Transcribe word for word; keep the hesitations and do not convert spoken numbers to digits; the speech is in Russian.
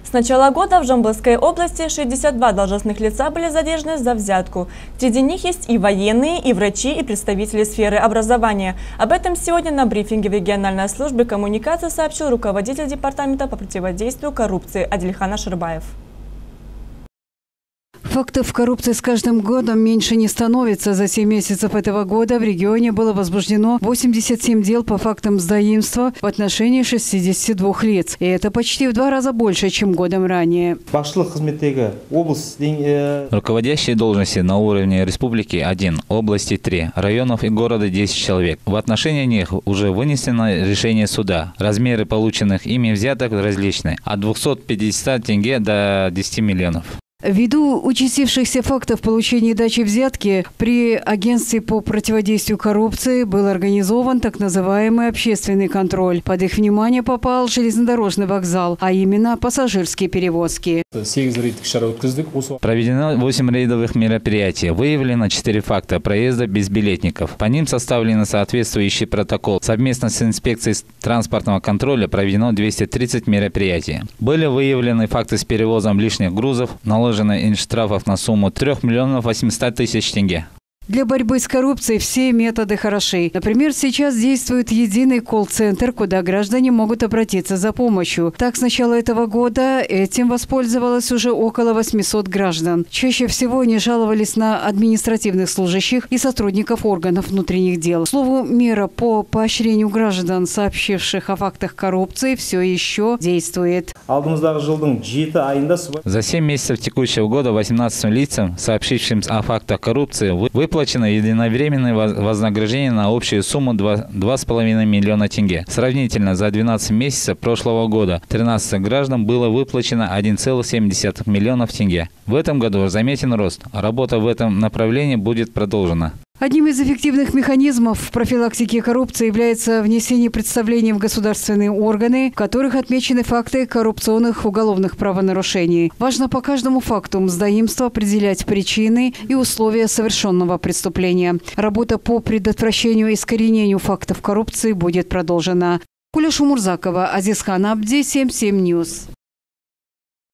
С начала года в Жамбылской области шестьдесят два должностных лица были задержаны за взятку. Среди них есть и военные, и врачи, и представители сферы образования. Об этом сегодня на брифинге в региональной службе коммуникации сообщил руководитель департамента по противодействию коррупции Адильхан Аширбаев. Фактов коррупции с каждым годом меньше не становится. За семь месяцев этого года в регионе было возбуждено восемьдесят семь дел по фактам сдаимства в отношении шестидесяти двух лиц. И это почти в два раза больше, чем годом ранее. Руководящие должности на уровне республики – один, области – три, районов и города – десять человек. В отношении них уже вынесено решение суда. Размеры полученных ими взяток различны – от двухсот пятидесяти тенге до десяти миллионов. Ввиду участившихся фактов получения дачи взятки, при агентстве по противодействию коррупции был организован так называемый общественный контроль. Под их внимание попал железнодорожный вокзал, а именно пассажирские перевозки. Проведено восемь рейдовых мероприятий. Выявлено четыре факта проезда без билетников. По ним составлен соответствующий протокол. Совместно с инспекцией транспортного контроля проведено двести тридцать мероприятий. Были выявлены факты с перевозом лишних грузов, наложено штрафов на сумму трёх миллионов восьмисот тысяч тенге. Для борьбы с коррупцией все методы хороши. Например, сейчас действует единый колл-центр, куда граждане могут обратиться за помощью. Так, с начала этого года этим воспользовалось уже около восьмисот граждан. Чаще всего они жаловались на административных служащих и сотрудников органов внутренних дел. К слову, мера по поощрению граждан, сообщивших о фактах коррупции, все еще действует. За семь месяцев текущего года восемнадцатым лицам, сообщившим о фактах коррупции, выплачено единовременное вознаграждение на общую сумму два с половиной миллиона тенге. Сравнительно, за двенадцать месяцев прошлого года тринадцати граждан было выплачено один целых семь десятых миллионов тенге. В этом году заметен рост. Работа в этом направлении будет продолжена. Одним из эффективных механизмов профилактики коррупции является внесение представлений в государственные органы, в которых отмечены факты коррупционных уголовных правонарушений. Важно по каждому факту мздоимства определять причины и условия совершенного преступления. Работа по предотвращению и искоренению фактов коррупции будет продолжена. Куля Шумурзакова, Азизхан Абди, семь семь Ньюс.